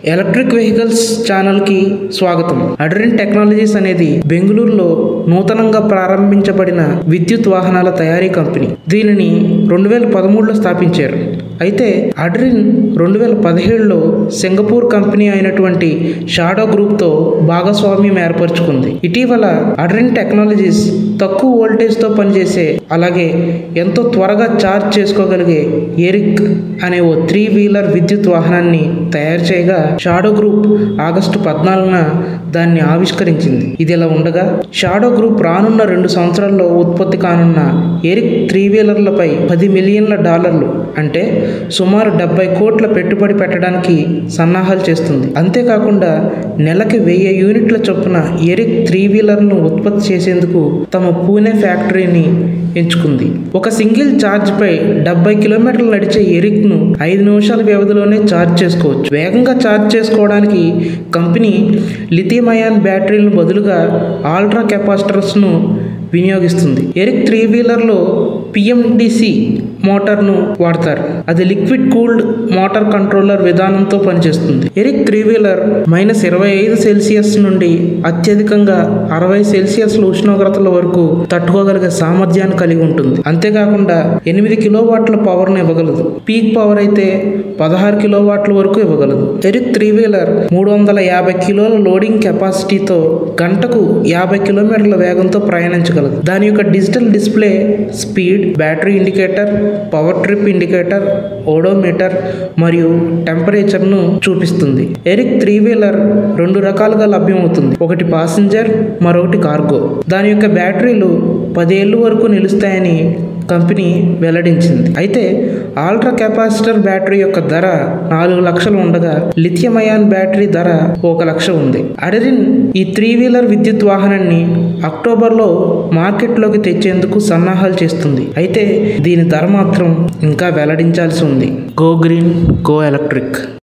Electric vehicles ఛానల్కి స్వాగతం. అడ్రిన్ technologies అనేది బెంగళూరులో నూతనంగా ప్రారంభించబడిన విద్యుత్ వాహనాల తయారీ కంపెనీ. దీనిని 2013లో స్థాపించారు. అయితే అడ్రిన్ 2017లో సింగపూర్ కంపెనీ అయినటువంటి షాడో గ్రూప్తో భాగస్వామ్యం ఏర్పరచుకుంది. ఇటీవల అడ్రిన్ టెక్నాలజీస్ తక్కువ వోల్టేజ్తో పనిచేసే అలాగే ఎంతో త్వరగా ఛార్జ్ చేసుకోగలిగే ఎరిక్ అనే ఓ 3-వీలర్ విద్యుత్ వాహనాన్ని తయారు చేయగా షాడో గ్రూప్ ఆగస్టు 14న దాన్ని ఆవిష్కరించింది. ఇదిలా ఉండగా షాడో గ్రూప్ రానున్న 2 సంవత్సరాల్లో ఉత్పత్తి కానున్న ఎరిక్ 3-వీలర్లపై $10 మిలియన్ల అంటే సుమారు 70 కోట్ల పెట్టుబడి పెట్టడానికి సన్నాహాలు చేస్తుంది. అంతేకాకుండా నెలకి 1000 యూనిట్ల చొప్పున ఎరిక్ 3-వీలర్ను ఉత్పత్తి చేసేందుకు తమ పూణే ఫ్యాక్టరీని ఎంచుకుంది. ఒక సింగిల్ ఛార్జ్పై 70 కిలోమీటర్లు నడిచే ఎరిక్ను 5 నిమిషాల వ్యవధిలోనే ఛార్జ్ చేసుకోవచ్చు. వేగంగా ఛార్జ్ చేసుకోవడానికి కంపెనీ లిథియం అయాన్ బ్యాటరీలను బదులుగా అల్ట్రా కెపాసిటర్స్ను వినియోగిస్తుంది. ఎరిక్ 3-వీలర్లో PMDC మోటార్ను వాడతారు. అది లిక్విడ్ కూల్డ్ మోటార్ కంట్రోలర్ విధానంతో పనిచేస్తుంది. ఎరిక్ 3-వీలర్ -25°C నుండి అత్యధికంగా 60°C ఉష్ణోగ్రతల వరకు తట్టుకోగలిగే సామర్థ్యాన్ని కలిగి ఉంటుంది. అంతేకాకుండా 8 కిలోవాట్ల పవర్ను ఇవ్వగలదు. పీక్ పవర్ అయితే 16 కిలోవాట్ల వరకు ఇవ్వగలదు. ఎరిక్ 3-వీలర్ 350 కిలోల లోడింగ్ కెపాసిటీతో గంటకు 50 కిలోమీటర్ల వేగంతో ప్రయాణించగలదు. దాని యొక్క digital display speed, battery indicator, power trip indicator, odometer మరియు టెంపరేచర్ను చూపిస్తుంది. ఎరిక్ 3-వీలర్ 2 రకాలుగా లభ్యమవుతుంది. ఒకటి ప్యాసింజర్, మరొకటి కార్గో. దాని యొక్క బ్యాటరీలు 10 ఏళ్ల వరకు నిలుస్తాయని కంపెనీ వెల్లడించింది. అయితే అల్ట్రా కెపాసిటర్ బ్యాటరీ యొక్క ధర 4 లక్షలు ఉండగా లిథియం అయాన్ బ్యాటరీ ధర 1 లక్ష ఉంది. అడ్రిన్ ఈ 3-వీలర్ విద్యుత్ వాహనాన్ని అక్టోబర్లో మార్కెట్లోకి తెచ్చేందుకు సన్నాహాలు చేస్తుంది. అయితే దీని ధర మాత్రం ఇంకా వెల్లడించాల్సి ఉంది. Go green, go electric.